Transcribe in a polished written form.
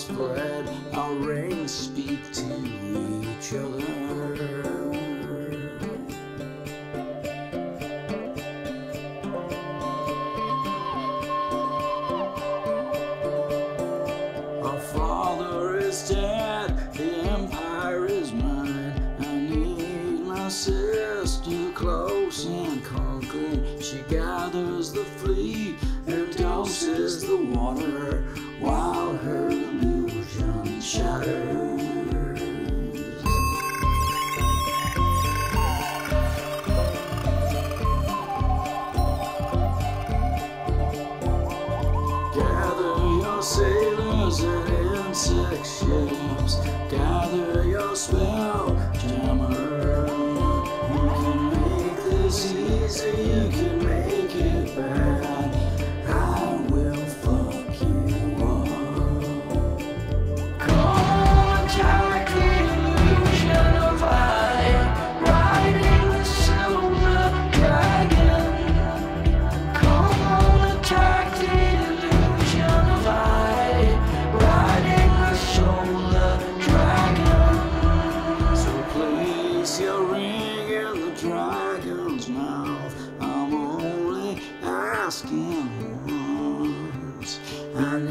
fled, our rings speak to each other. Our father is dead, the empire is mine. I need my sister close and conquering. She gathers the fleet and doses the water while her illusion shatters. Gather your sailors and insect ships, gather your spell jammer. You can make this easy, you can make it bad. I will fuck you up. Contact the illusion of I, riding the silver dragon. Come on, attack the illusion of I, riding the solar dragon. So place your ring in the dragon's mouth. I'm only asking once. I